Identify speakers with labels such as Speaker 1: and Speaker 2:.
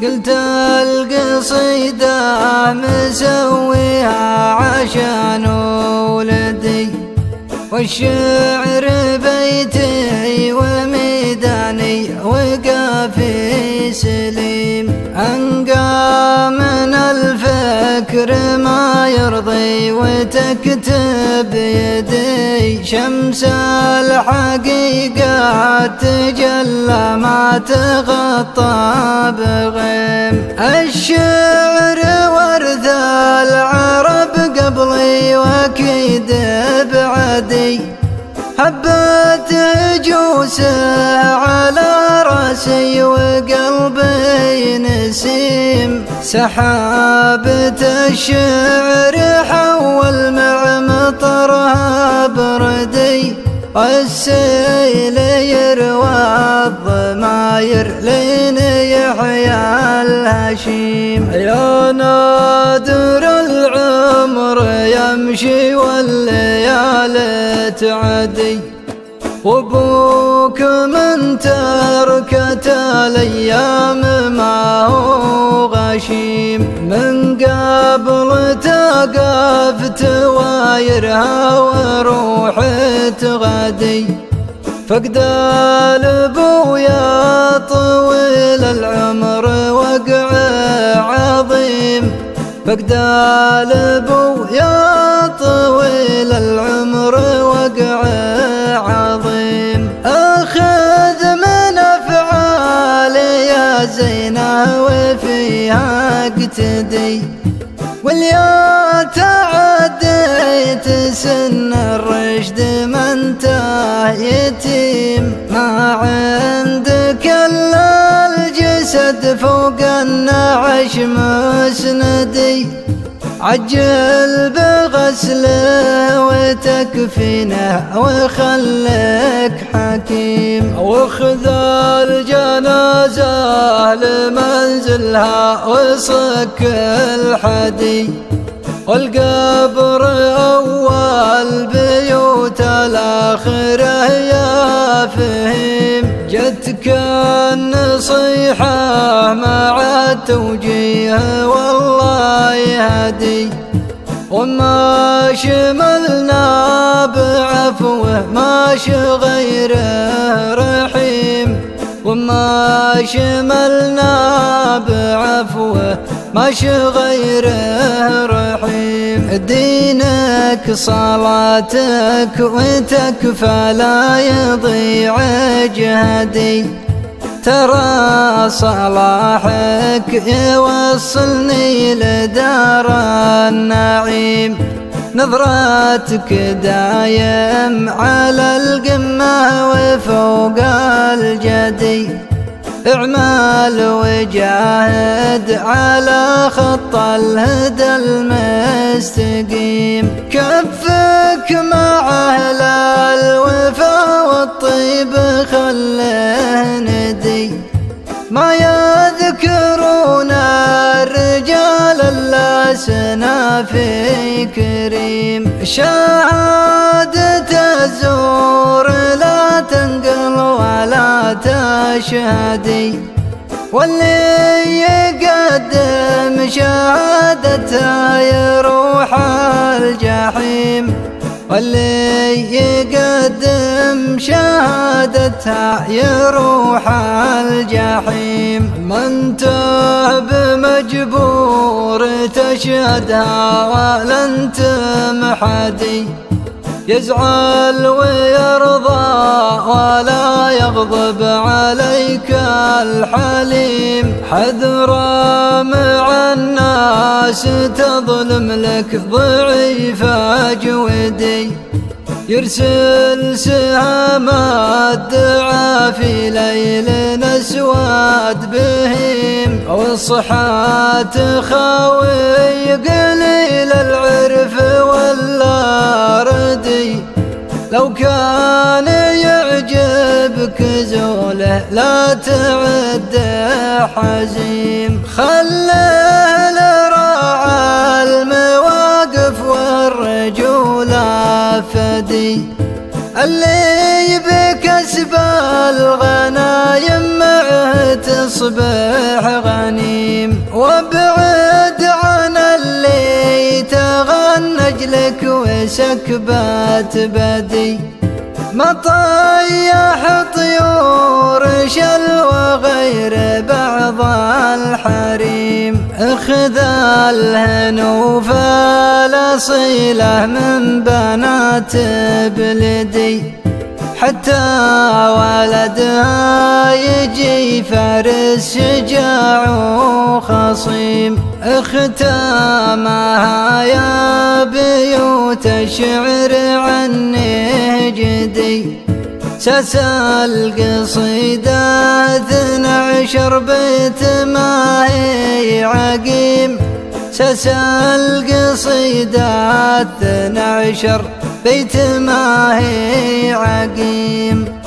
Speaker 1: قلت القصيدة مسويها عشان ولدي، والشعر بيتي وميداني وقافي سليم. أنقى من الفكر ما يرضي وتكتب يدي، شمس الحقيقة تجلى ما تغطى بغيم. الشعر ورث العرب قبلي واكيد بعدي، حبت جوسه على راسي وقلبي نسيم. سحابة الشعر حول مع مطرها بردي، والسيل يروى الضماير لين يحيا الهشيم. يا نادر العمر يمشي والليالي تعدي، وابوك من تركت الايام ما هو غشيم. من قبل تقفت وايرها وروحت غدي، فقد الابويا طويل العمر وقع عظيم. فقد الابويا طويل العمر وقع عظيم. اخذ من افعالي يا زينه وفيها اقتدي، واليا تعديت سن الرشد ما انت يتيم. ما عندك الا الجسد فوق النعش مسندي، عجل بغسله وتكفينه وخليك حكيم. واخذ الجنازة لمنزلها وصك الحدي، والقبر أول بيوت الآخرة يا فهيم. جتك النصيحة مع التوجيه والله يهدي، وما شملنا بعفوه ماشي غيره رحيم. وما شملنا بعفوه ماشي غيره رحيم. دينك صلاتك وتكفى لا يضيع جهدي، ترى صلاحك يوصلني لدار النعيم. نظراتك دايم على القمة وفوق الجدي، اعمل وجاهد على خط الهدى المستقيم. كفك مع أهل الوفا والطيب خله ندي، ما يذكرون الرجال الا سنا في كريم. شهادة الزور لا تنقل ولا تشهدي، واللي يقدم شهادته يروح الجحيم. واللي يقدم شهادتها يروح الجحيم. من تاب مجبور تشهدها ولا انت محدي، يزعل ويرضى ولا يغضب عليك الحليم. حذر مع الناس تظلم لك ضعيف أجودي، يرسل سهام الدعاء في ليل أسود بهيم. والصحات خاوي قليل العرف والردي، لو كان يعجبك زوله لا تعد حزيم. خله لراعى المواقف والرجولة فدي، اللي بكسب الغنايم معه تصبح غني. وابعد عن اللي تغنج لك وسكبات بدي، مطيح طيور شلوى غير بعض الحريم، اخذ الهنوف الأصيلة من بنات بلدي، حتى ولدها يجي فارس شجاع وخصيم، اختامها يا بيوت الشعر عني جدي، ساس القصيدة 12 بيت ما هي عقيم، ساس القصيدة 12 بيت ما هي عقيم.